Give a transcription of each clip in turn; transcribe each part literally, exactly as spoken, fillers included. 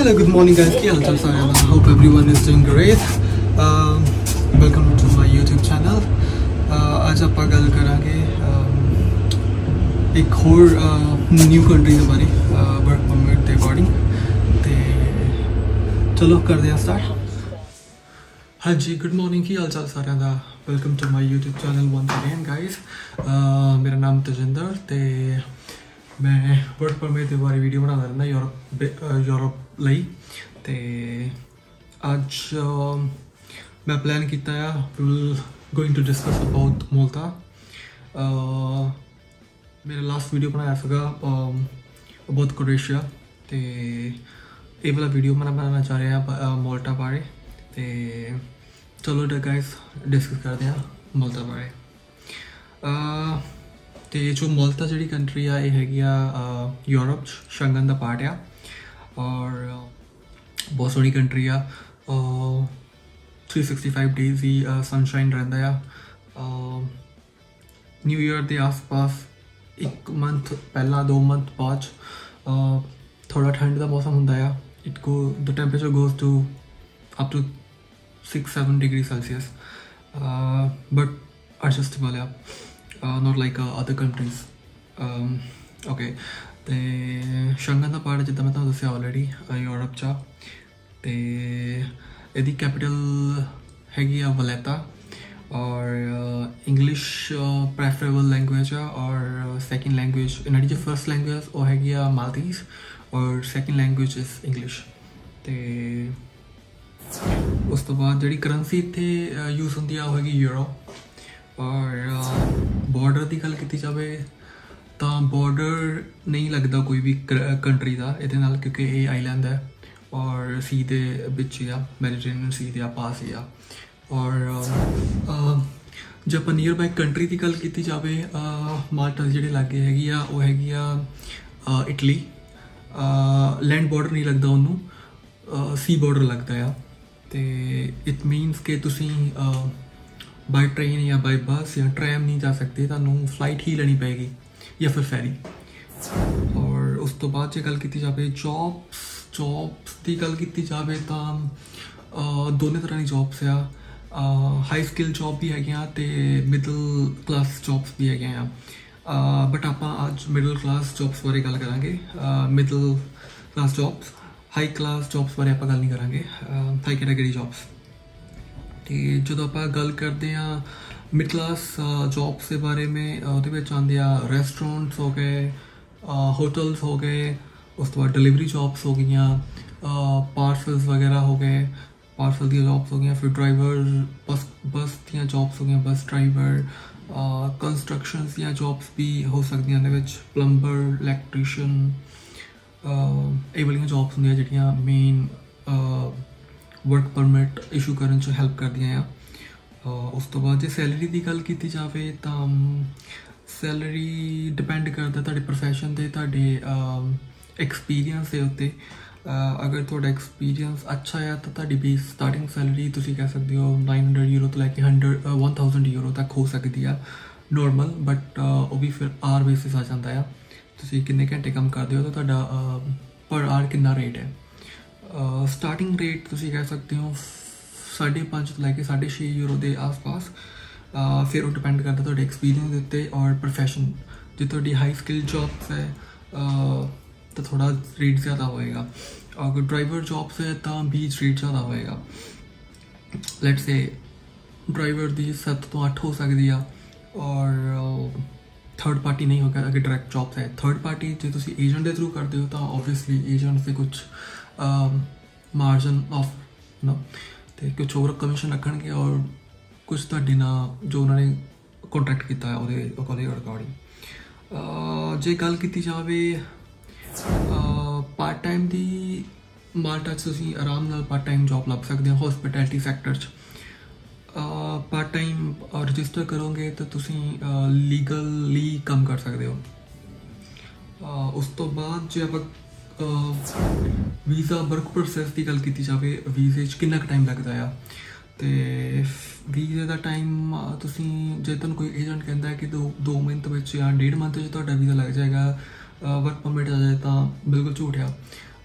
Hello, good morning guys. Ki hal chal sare da? Hope everyone is doing great. Um, welcome to my YouTube channel. आज ਆਪਾਂ ਗੱਲ ਕਰਾਂਗੇ ਇੱਕ ਹੋਰ new country ਦੇ ਬਾਰੇ ਵਰਕ ਪਰਮਿਟ ਦੇ ਅਕੋਰਡਿੰਗ ਤੇ ਚਲੋ ਕਰਦੇ ਹਾਂ ਸਟਾਰਟ। ਹਾਂਜੀ, ਗੁੱਡ ਮਾਰਨਿੰਗ, ਕੀ ਹਾਲ ਚਾਲ ਸਾਰਿਆਂ ਦਾ। Welcome to my YouTube channel once again guys. ਮੇਰਾ ਨਾਮ ਤਜਿੰਦਰ ਤੇ मैं वर्क परमिट के बारे वीडियो बना रहा यूरोप यूरोप लई ते अज मैं प्लान किया है will going to discuss about Malta. मेरा लास्ट वीडियो बनाया सगा अबाउट क्रोएशिया ते ये वाला वीडियो मैं बनाना चाह रहा मोल्टा बारे ते चलो गाइस डिस्कस करते हैं मोल्टा बारे। तो जो मोल्टा जी कंट्री आ यह हैगी यूरोप शंगन का पार्ट आ और बहुत सोहनी कंट्री आ। थ्री सिक्सटी फाइव डेज ही सनशाइन रहा आ। न्यू ईयर के आस पास एक मंथ पहला दो मंथ बाद थोड़ा ठंड का मौसम होंगे। It go the temperature goes to up to six seven degree Celsius but adjustable है, not like other countries. Okay तो शंगन का पार्ट जिदा मैं तुहानूं दस्सिया ऑलरेडी यूरोप चा ते इहदी कैपिटल हैगी आ वलैता और इंग्लिश प्रेफरेबल लैंग्वेज आ और सैकेंड लैंग्वेज इन्हां दी जो फर्स्ट लैंग्वेज वो हैगी आ मालदीज और सैकेंड लैंग्वेज इज इंग्लिश। तो उस तो बाद जिहड़ी करंसी इत्थे यूज़ होंदी आ वो हैगी यूरो। और बॉर्डर की गल की जाए तो बॉर्डर नहीं लगता कोई भी कंट्री का ये नाल, क्योंकि ये आईलैंड है और सी दे बिच ही आ, मैडिटेरेनियन सी दे पास ही आ। और जब नियर बाय कंट्री की गल की जाए माल्टा के जोड़े लागे हैगी आ वो हैगी आ इटली। लैंड बॉर्डर नहीं लगता उन्होंने, सी बॉर्डर लगता है। तो इट मीनस कि तुसी बाय ट्रेन या बाय बस या ट्रैम नहीं जा सकते, तुहानूं फ्लाइट ही लेनी पेगी या फिर फेरी। और उस तो बाद जो गल की जाए जॉब्स जॉब्स की गल की जाए तो दोनों तरह की जॉब्स आ। हाई स्किल जॉब भी है तो मिडल क्लास जॉब्स भी है, बट आप अज मिडल क्लास जॉब्स बारे गल करांगे। Middle class jobs high class jobs बारे आप गल नहीं करांगे, हाई कैटेगरी जॉब्स। तो जो आप गल करते हैं मिड क्लास जॉब्स के बारे में वो आते हैं रेस्टोरेंट्स हो गए, होटल्स हो गए, उस तो बाद डिलीवरी जॉब्स हो गई, पार्सल्स वगैरह हो गए, पार्सल दी जॉब्स हो गई, फिर ड्राइवर बस बस दी जॉब्स हो गई, bus driver, construction the jobs भी हो सकती हैं, प्लंबर इलैक्ट्रीशियन ये वाली जॉब्स होंगे जिहड़ियां मेन वर्क परमिट इशू करने च हैल्प करदियां आ। उस तो बाद जो सैलरी की गल की जाए तो सैलरी डिपेंड करता तुहाडे प्रोफैशन के तुहाडे एक्सपीरियंस के उत्ते। अगर तुहाडा एक्सपीरियंस अच्छा है तो तुहाडी बेस स्टार्टिंग सैलरी तुसीं कह सकते हो नाइन हंड्रड यूरो तो लैके हंड्रड वन थाउजेंड यूरो तक हो सकती है नॉर्मल, बट वो भी फिर आर बेसिस आ जाता है। तुसीं किन्ने घंटे काम करते हो तो तुहाडा पर आर कितना रेट है। स्टार्टिंग रेट तुम कह सकते हो साढ़े पाँच तो लैके साढ़े छे यूरो के आस पास। uh, फिर वो डिपेंड करता थोड़े एक्सपीरियंस के उत्ते और प्रोफैशन। जो थोड़ी हाई स्किल जॉब्स है uh, तो थोड़ा रेट ज़्यादा होएगा, अगर ड्राइवर जॉब्स है तो बीच रेट ज़्यादा होएगा। लेट से ड्राइवर की सत्त तो अठ हो सकती है और थर्ड पार्टी नहीं होगा अगर डायरैक्ट जॉब्स है। थर्ड पार्टी जो तुम एजेंट के थ्रू करते हो तो ओबवियसली एजेंट से कुछ मार्जन ऑफ ना तो कुछ और कमीशन रखणगे और कुछ तुहाडे ना जो उन्होंने कॉन्ट्रैक्ट किया है वो अकॉर्डिंग। जे गल की जाए पार्ट टाइम की माल्टा तुसीं आराम नाल पार्ट टाइम जॉब लभ सकते हो हॉस्पिटैलिटी सैक्टर च। पार्ट टाइम रजिस्टर करोगे तो तुसीं लीगली काम कर सकते हो। उस तो बाद जो आप वीज़ा वर्क प्रोसैस की गल की जाए वीज़े कितना टाइम लगता है तो वीज़े का टाइम तुसीं जे तुहानूं कोई एजेंट कहता है कि दो दो मंथ में या डेढ़ मंथ तुहाडा वीज़ा लग जाएगा वर्क परमिट आ जाए तो बिल्कुल झूठ है।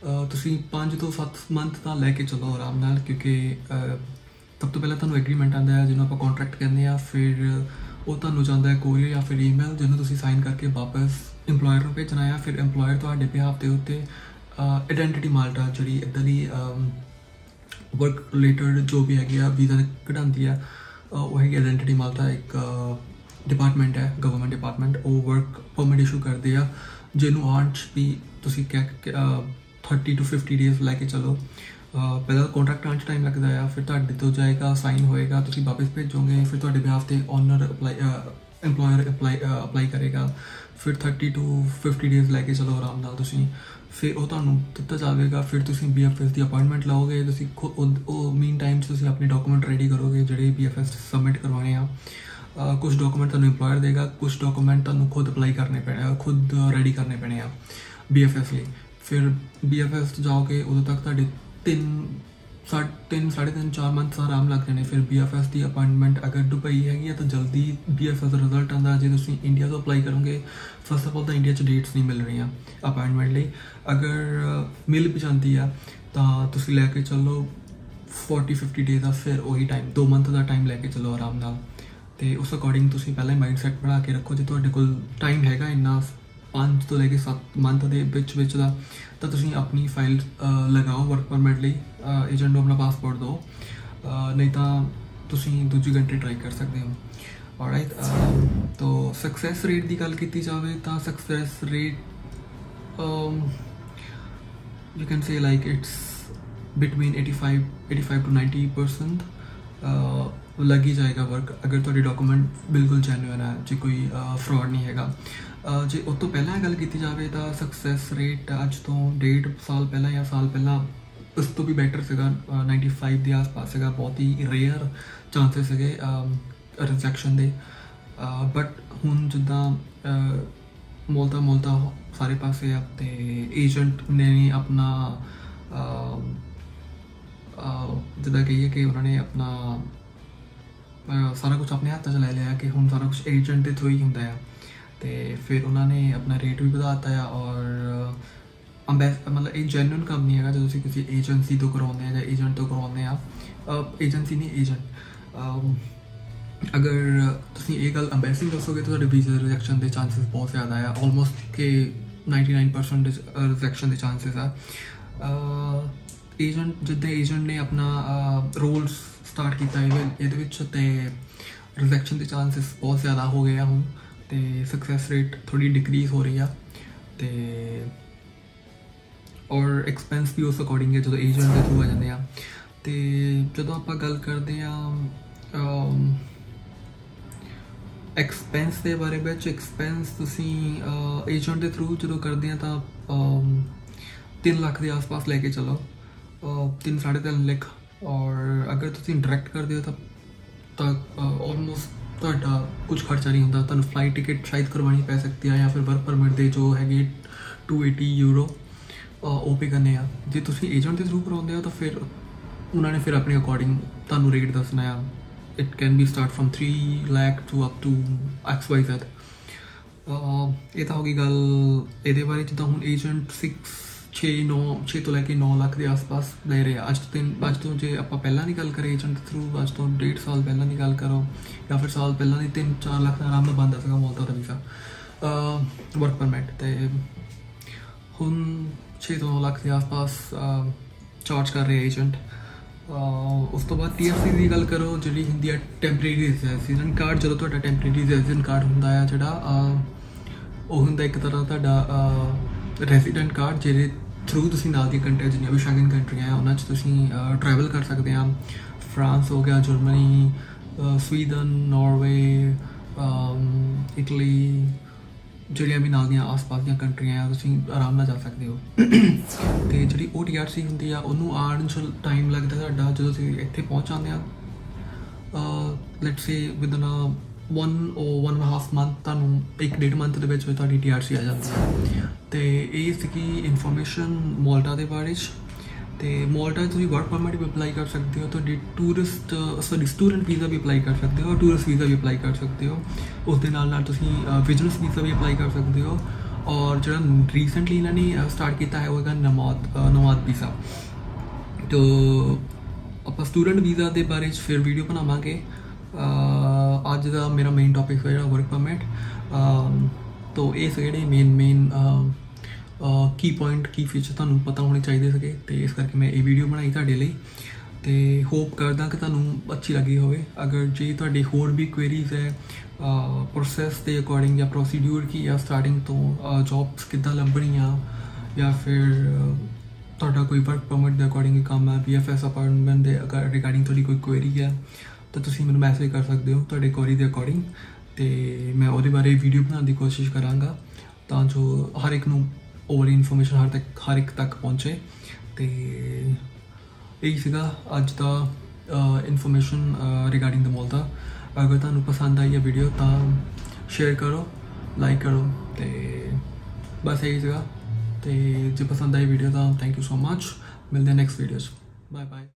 ਤੁਸੀਂ ਪੰਜ ਤੋਂ ਸੱਤ ਮੰਥ ਤਾਂ ਲੈ ਕੇ ਚੱਲੋ ਆਰਾਮ ਨਾਲ, ਕਿਉਂਕਿ ਸਭ ਤੋਂ ਪਹਿਲਾਂ ਤੁਹਾਨੂੰ ਐਗਰੀਮੈਂਟ ਆਉਂਦਾ ਹੈ ਜਿਹਨੂੰ ਆਪਾਂ ਕੰਟਰੈਕਟ ਕਹਿੰਦੇ ਆ, ਫਿਰ ਉਹ ਤੁਹਾਨੂੰ ਜਾਂਦਾ ਹੈ ਕੋਰੀਅਰ ਜਾਂ ਫਿਰ ਈਮੇਲ ਜਿਹਨੂੰ ਤੁਸੀਂ ਸਾਈਨ ਕਰਕੇ ਵਾਪਸ ਇੰਪਲੋਇਰ ਨੂੰ ਭੇਜਣਾ ਆ। ਫਿਰ ਇੰਪਲੋਇਰ ਤੁਹਾਡੇ ਬਿਹਾਫ ਦੇ ਉੱਤੇ ਆਇਡੈਂਟੀਟੀ ਮਾਲਟਾ ਜਿਹੜੀ ਇੱਦਾਂ ਦੀ ਵਰਕ ਰਿਲੇਟਡ ਜੋ ਵੀ ਹੈਗੀ ਆ ਵੀਜ਼ਾ ਕਢਾਉਂਦੀ ਆ, ਉਹ ਹੈਗੀ ਆਇਡੈਂਟੀਟੀ ਮਾਲਟਾ, ਇੱਕ ਡਿਪਾਰਟਮੈਂਟ ਹੈ ਗਵਰਨਮੈਂਟ ਡਿਪਾਰਟਮੈਂਟ, ਉਹ ਵਰਕ ਪਰਮਿਟ ਇਸ਼ੂ ਕਰਦੇ ਆ ਜਿਹਨੂੰ ਆਉਣ 'ਚ ਵੀ ਤੁਸੀਂ ਕਹਿ ਥਰਟੀ ਟੂ ਫਿਫਟੀ ਡੇਜ਼ ਲੈ ਕੇ ਚਲੋ। ਪਹਿਲਾਂ ਕੰਟਰੈਕਟ ਆਉਣ 'ਚ ਟਾਈਮ ਲੱਗਦਾ ਆ, ਫਿਰ ਤੁਹਾਡੇ ਤੋਂ ਜਾਏਗਾ, ਸਾਈਨ ਹੋਏਗਾ, ਤੁਸੀਂ ਵਾਪਸ ਭੇਜੋਗੇ, ਫਿਰ ਤੁਹਾਡੇ ਬਿਹਾਫ 'ਤੇ owner apply employer apply apply ਕਰੇਗਾ, ਫਿਰ ਥਰਟੀ ਟੂ ਫਿਫਟੀ ਡੇਜ਼ ਲੈ ਕੇ ਚਲੋ ਆਰਾਮ ਨਾਲ ਤੁਸੀਂ, ਫਿਰ ਉਹ ਤੁਹਾਨੂੰ ਦਿੱਤਾ ਜਾਵੇਗਾ। ਫਿਰ ਤੁਸੀਂ ਬੀ ਐਫ ਐਸ ਦੀ ਅਪਾਇੰਟਮੈਂਟ ਲਓਗੇ, ਤੁਸੀਂ ਖੁਦ ਉਹ ਮੀਨ ਟਾਈਮ 'ਚ ਤੁਸੀਂ ਆਪਣੇ ਡਾਕੂਮੈਂਟ ਰੈਡੀ ਕਰੋਗੇ ਜਿਹੜੇ ਬੀ ਐਫ ਐਸ ਸਬਮਿਟ ਕਰਵਾਉਣੇ ਆ। ਕੁਛ ਡਾਕੂਮੈਂਟ ਤੁਹਾਨੂੰ ਇੰਪਲੋਇਰ ਦੇਗਾ, ਕੁਛ ਡਾਕੂਮੈਂਟ ਤੁਹਾਨੂੰ ਖੁਦ ਅਪਲਾਈ ਕਰਨੇ ਪੈਣੇ, ਖੁਦ ਰੈਡੀ ਕਰਨੇ ਪੈਣੇ ਆ ਬੀ ਐਫ ਐਸ ਲਈ। ਫਿਰ ਬੀ ਐਫ ਐਸ ਜਾਓਗੇ ਉਦੋਂ ਤੱਕ ਤੁਹਾਡੇ ਤਿੰਨ ਸਾਢੇ ਤਿੰਨ ਸਾਢੇ ਤਿੰਨ ਚਾਰ ਮੰਥ ਆਰਾਮ ਲੱਗ ਜਾਣੇ। ਫਿਰ ਬੀ ਐਫ ਐਸ ਦੀ ਅਪਾਇੰਟਮੈਂਟ ਅਗਰ ਦੁਬਈ ਹੈਗੀ ਆ ਤਾਂ ਜਲਦੀ ਬੀ ਐਫ ਐਸ ਦਾ ਰਿਜ਼ਲਟ ਆਉਂਦਾ। ਜੇ ਤੁਸੀਂ ਇੰਡੀਆ ਤੋਂ ਅਪਲਾਈ ਕਰੋਗੇ, ਫਸਟ ਆਫ ਆਲ ਤਾਂ ਇੰਡੀਆ 'ਚ ਡੇਟਸ ਨਹੀਂ ਮਿਲ ਰਹੀਆਂ ਅਪਾਇੰਟਮੈਂਟ ਲਈ, ਅਗਰ ਮਿਲ ਵੀ ਜਾਂਦੀ ਆ ਤਾਂ ਤੁਸੀਂ ਲੈ ਕੇ ਚੱਲੋ ਫੋਰਟੀ ਫਿਫਟੀ ਡੇਜ਼ ਦਾ, ਫਿਰ ਉਹੀ ਟਾਈਮ ਦੋ ਮੰਥ ਦਾ ਟਾਈਮ ਲੈ ਕੇ ਚੱਲੋ ਆਰਾਮ ਨਾਲ। ਅਤੇ ਉਸ ਅਕੋਰਡਿੰਗ ਤੁਸੀਂ ਪਹਿਲਾਂ ਹੀ ਮਾਈਂਡ ਸੈੱਟ ਬਣਾ ਕੇ ਰੱਖੋ, ਜੇ ਤੁਹਾਡੇ ਕੋਲ ਟਾਈਮ ਹੈਗਾ ਇੰਨਾ ਪੰਜ ਤੋਂ ਲੈ ਕੇ ਸੱਤ ਮੰਥ ਦੇ ਵਿੱਚ ਵਿੱਚ ਦਾ, ਤਾਂ ਤੁਸੀਂ ਆਪਣੀ ਫਾਈਲ ਲਗਾਓ ਵਰਕ ਪਰਮਿਟ ਲਈ, ਏਜੰਟ ਨੂੰ ਆਪਣਾ ਪਾਸਪੋਰਟ ਦਿਓ, ਨਹੀਂ ਤਾਂ ਤੁਸੀਂ ਦੂਜੀ ਕੰਟਰੀ ਟਰਾਈ ਕਰ ਸਕਦੇ ਹੋ। ਆਲਰਾਈਟ, ਤੋ ਸਕਸੈਸ ਰੇਟ ਦੀ ਗੱਲ ਕੀਤੀ ਜਾਵੇ ਤਾਂ success rate you can say like it's between eighty five eighty five to ninety percent ਲੱਗ ਹੀ ਜਾਏਗਾ ਵਰਕ, ਅਗਰ ਤੁਹਾਡੇ ਡਾਕੂਮੈਂਟ ਬਿਲਕੁਲ ਜੈਨੂਅਨ ਹੈ, ਜੇ ਕੋਈ ਫਰੋਡ ਨਹੀਂ ਹੈਗਾ। ਜੇ ਉਸ ਤੋਂ ਪਹਿਲਾਂ ਗੱਲ ਕੀਤੀ ਜਾਵੇ ਤਾਂ ਸਕਸੈਸ ਰੇਟ ਅੱਜ ਤੋਂ ਡੇਢ ਸਾਲ ਪਹਿਲਾਂ ਜਾਂ ਸਾਲ ਪਹਿਲਾਂ ਉਸ ਤੋਂ ਵੀ ਬੈਟਰ ਸੀਗਾ, ਨਾਈਨਟੀ ਫਾਈਵ ਦੇ ਆਸ ਪਾਸ ਸੀਗਾ। ਬਹੁਤ ਹੀ ਰੇਅਰ ਚਾਂਸਸ ਸੀਗੇ ਰਿਜੈਕਸ਼ਨ ਦੇ, ਬਟ ਹੁਣ ਜਿੱਦਾਂ ਮੋਲਤਾ ਮੋਲਤਾ ਸਾਰੇ ਪਾਸੇ ਆ ਅਤੇ ਏਜੰਟ ਨੇ ਆਪਣਾ ਜਿੱਦਾਂ ਕਹੀਏ ਕਿ ਉਹਨਾਂ ਨੇ ਆਪਣਾ ਸਾਰਾ ਕੁਛ ਆਪਣੇ ਹੱਥਾਂ 'ਚ ਲੈ ਲਿਆ ਕਿ ਹੁਣ ਸਾਰਾ ਕੁਛ ਏਜੰਟ ਦੇ ਥਰੂ ਹੀ ਹੁੰਦਾ ਆ, ਅਤੇ ਫਿਰ ਉਹਨਾਂ ਨੇ ਆਪਣਾ ਰੇਟ ਵੀ ਵਧਾ ਦਿੱਤਾ ਆ। ਔਰ ਅੰਬੈਸ ਮਤਲਬ ਇਹ ਜੈਨੂਅਨ ਕੰਮ ਨਹੀਂ ਹੈਗਾ ਜਦੋਂ ਤੁਸੀਂ ਕਿਸੇ ਏਜੰਸੀ ਤੋਂ ਕਰਵਾਉਂਦੇ ਆ ਜਾਂ ਏਜੰਟ ਤੋਂ ਕਰਵਾਉਂਦੇ ਆ, ਏਜੰਸੀ ਨਹੀਂ ਏਜੰਟ। ਅਗਰ ਤੁਸੀਂ ਇਹ ਗੱਲ ਅੰਬੈਸੀ ਦੱਸੋਗੇ ਤਾਂ ਤੁਹਾਡੇ ਵੀਜ਼ਾ ਰਿਜੈਕਸ਼ਨ ਦੇ ਚਾਂਸਿਸ ਬਹੁਤ ਜ਼ਿਆਦਾ ਆ, ਆਲਮੋਸਟ ਕਿ ਨਾਈਨਟੀ ਨਾਈਨ ਪਰਸੈਂਟ ਰਿਜੈਕਸ਼ਨ ਦੇ ਚਾਂਸਿਸ ਆ। ਏਜੰਟ ਜਿੱਦਾਂ ਏਜੰਟ ਨੇ ਆਪਣਾ ਰੋਲ ਸਟਾਰਟ ਕੀਤਾ ਇਹਦੇ ਵਿੱਚ, ਅਤੇ ਰਿਜੈਕਸ਼ਨ ਦੇ ਚਾਂਸਿਸ ਬਹੁਤ ਜ਼ਿਆਦਾ ਹੋ ਗਏ ਆ ਹੁਣ, ਅਤੇ ਸਕਸੈਸ ਰੇਟ ਥੋੜ੍ਹੀ ਡਿਕਰੀਜ਼ ਹੋ ਰਹੀ ਆ। ਅਤੇ ਔਰ ਐਕਸਪੈਂਸ ਵੀ ਉਸ ਅਕੋਰਡਿੰਗ ਹੈ ਜਦੋਂ ਏਜੰਟ ਦੇ ਥਰੂ ਆ ਜਾਂਦੇ ਆ। ਅਤੇ ਜਦੋਂ ਆਪਾਂ ਗੱਲ ਕਰਦੇ ਹਾਂ ਐਕਸਪੈਂਸ ਦੇ ਬਾਰੇ ਵਿੱਚ, ਐਕਸਪੈਂਸ ਤੁਸੀਂ ਏਜੰਟ ਦੇ ਥਰੂ ਜਦੋਂ ਕਰਦੇ ਆ ਤਾਂ ਤਿੰਨ ਲੱਖ ਦੇ ਆਸ ਪਾਸ ਲੈ ਕੇ ਚਲੋ, ਤਿੰਨ ਸਾਢੇ ਤਿੰਨ ਲੱਖ। ਔਰ ਅਗਰ ਤੁਸੀਂ ਡਾਇਰੈਕਟ ਕਰਦੇ ਹੋ ਤਾਂ ਤਾਂ ਆਲਮੋਸਟ ਤੁਹਾਡਾ ਕੁਝ ਖਰਚਾ ਨਹੀਂ ਹੁੰਦਾ, ਤੁਹਾਨੂੰ ਫਲਾਈਟ ਟਿਕਟ ਸ਼ਾਇਦ ਕਰਵਾਉਣੀ ਪੈ ਸਕਦੀ ਹੈ, ਜਾਂ ਫਿਰ ਵਰਕ ਪਰਮਿਟ ਦੇ ਜੋ ਹੈਗੇ ਟੂ ਏਟੀ ਯੂਰੋ ਉਹ ਪੇ ਕਰਨੇ ਆ। ਜੇ ਤੁਸੀਂ ਏਜੰਟ ਦੇ ਥਰੂ ਕਰਵਾਉਂਦੇ ਹੋ ਤਾਂ ਫਿਰ ਉਹਨਾਂ ਨੇ ਫਿਰ ਆਪਣੇ ਅਕੋਰਡਿੰਗ ਤੁਹਾਨੂੰ ਰੇਟ ਦੱਸਣਾ ਆ। It can be start from three lakh to up to X Y Z. ਇਹ ਤਾਂ ਹੋ ਗਈ ਗੱਲ ਇਹਦੇ ਬਾਰੇ। ਜਿੱਦਾਂ ਹੁਣ ਏਜੰਟ ਸਿਕਸ ਛੇ ਨੌ ਛੇ ਤੋਂ ਲੈ ਕੇ ਨੌ ਲੱਖ ਦੇ ਆਸ ਪਾਸ ਲੈ ਰਹੇ ਆ ਅੱਜ ਤੋਂ ਤਿੰਨ ਅੱਜ ਤੋਂ ਜੇ ਆਪਾਂ ਪਹਿਲਾਂ ਦੀ ਗੱਲ ਕਰੀਏ ਏਜੰਟ ਥਰੂ, ਅੱਜ ਤੋਂ ਡੇਢ ਸਾਲ ਪਹਿਲਾਂ ਦੀ ਗੱਲ ਕਰੋ ਜਾਂ ਫਿਰ ਸਾਲ ਪਹਿਲਾਂ ਦੀ, ਤਿੰਨ ਚਾਰ ਲੱਖ ਦਾ ਆਰਾਮ ਨਾਲ ਬਣਦਾ ਸੀਗਾ ਮੋਲਤਾ ਦਾ ਵੀਜ਼ਾ ਵਰਕ ਪਰਮਿਟ, ਅਤੇ ਹੁਣ ਛੇ ਤੋਂ ਨੌ ਲੱਖ ਦੇ ਆਸ ਪਾਸ ਚਾਰਜ ਕਰ ਰਹੇ ਏਜੰਟ। ਉਸ ਤੋਂ ਬਾਅਦ ਟੀ ਐਫ ਸੀ ਦੀ ਗੱਲ ਕਰੋ, ਜਿਹੜੀ ਹੁੰਦੀ ਹੈ ਟੈਂਪਰੇਰੀ ਰੈਜ਼ੀਡੈਂਟ ਕਾਰਡ। ਜਦੋਂ ਤੁਹਾਡਾ ਟੈਂਪਰੇਰੀ ਰੈਜ਼ੀਡੈਂਟ ਕਾਰਡ ਹੁੰਦਾ ਆ ਜਿਹੜਾ, ਉਹ ਹੁੰਦਾ ਇੱਕ ਤਰ੍ਹਾਂ ਤੁਹਾਡਾ ਰੈਜ਼ੀਡੈਂਟ ਕਾਰਡ, ਜਿਹਦੇ ਥਰੂ ਤੁਸੀਂ ਨਾਲ ਦੀਆਂ ਕੰਟਰੀਆਂ ਜਿੰਨੀਆਂ ਵੀ ਸ਼ੈਂਗਨ ਕੰਟਰੀਆਂ ਆ ਉਹਨਾਂ 'ਚ ਤੁਸੀਂ ਟਰੈਵਲ ਕਰ ਸਕਦੇ ਆ। ਫਰਾਂਸ ਹੋ ਗਿਆ, ਜਰਮਨੀ, ਸਵੀਡਨ, ਨਾਰਵੇ, ਇਟਲੀ, ਜਿਹੜੀਆਂ ਵੀ ਨਾਲ ਦੀਆਂ ਆਸ ਪਾਸ ਦੀਆਂ ਕੰਟਰੀਆਂ ਆ ਤੁਸੀਂ ਆਰਾਮ ਨਾਲ ਜਾ ਸਕਦੇ ਹੋ। ਅਤੇ ਜਿਹੜੀ ਓ ਟੀ ਆਰ ਸੀ ਹੁੰਦੀ ਆ ਉਹਨੂੰ ਆਉਣ 'ਚ ਟਾਈਮ ਲੱਗਦਾ ਤੁਹਾਡਾ, ਜਦੋਂ ਤੁਸੀਂ ਇੱਥੇ ਪਹੁੰਚ ਜਾਂਦੇ ਆ let's say within one or one and half month, ਤੁਹਾਨੂੰ ਇੱਕ ਡੇਢ ਮੰਥ ਦੇ ਵਿੱਚ ਤੁਹਾਡੀ ਟੀ ਆਰ ਸੀ ਆ ਜਾਂਦੀ ਹੈ। ਅਤੇ ਇਹ ਸੀਗੀ ਇਨਫੋਰਮੇਸ਼ਨ ਮੋਲਟਾ ਦੇ ਬਾਰੇ 'ਚ। ਅਤੇ ਮੋਲਟਾ ਤੁਸੀਂ ਵਰਕ ਪਰਮਿਟ ਵੀ ਅਪਲਾਈ ਕਰ ਸਕਦੇ ਹੋ, ਤੁਹਾਡੀ ਟੂਰਿਸਟ ਸੌਰੀ ਸਟੂਡੈਂਟ ਵੀਜ਼ਾ ਵੀ ਅਪਲਾਈ ਕਰ ਸਕਦੇ ਹੋ, ਟੂਰਿਸਟ ਵੀਜ਼ਾ ਵੀ ਅਪਲਾਈ ਕਰ ਸਕਦੇ ਹੋ। ਉਸ ਦੇ ਨਾਲ ਨਾਲ ਤੁਸੀਂ ਬਿਜ਼ਨਸ ਵੀਜ਼ਾ ਵੀ ਅਪਲਾਈ ਕਰ ਸਕਦੇ ਹੋ, और जो रीसेंटली इन्होंने स्टार्ट किया है वो है नमाद नमाद वीज़ा। तो आप स्टूडेंट वीज़ा के बारे फिर वीडियो बनावांगे। अज का मेरा मेन टॉपिक है वर्क परमिट। तो ये जोड़े मेन मेन की पॉइंट की फीचर तुहानूं पता होने चाहिए थे, तो इस करके मैं ये वीडियो बनाई तुहाडे लई। तो होप करदा कि तुहानूं अच्छी लगी होवे। अगर जे तुहाडे होर भी क्वेरीज है प्रोसैस के अकॉर्डिंग या प्रोसीड्यूर की या स्टार्टिंग तो जॉब्स किद्दां लभणीआं या फिर तुहाडा कोई वर्क परमिट के अकॉर्डिंग काम है, बी एफ एस अपॉइंटमेंट के रिगार्डिंग तुहाडी कोई क्वेरी है तो तुसीं मैनूं मैसेज कर सकते हो तुहाडे क्वेरी के अकॉर्डिंग। तो मैं उहदे बारे वीडियो बनाने की कोशिश कराँगा तां जो हर एक नूं ओवर इन्फॉर्मेशन हर तक हर एक तक पहुँचे। तो यही सीगा अज का इन्फॉर्मेशन रिगार्डिंग द मॉल का। अगर तुहानूं पसंद आई है वीडियो तो शेयर करो, लाइक करो। तो बस यही सीगा। तो जो पसंद आई वीडियो तो थैंक यू सो मच। मिलते हैं नेक्स्ट वीडियो। Bye bye.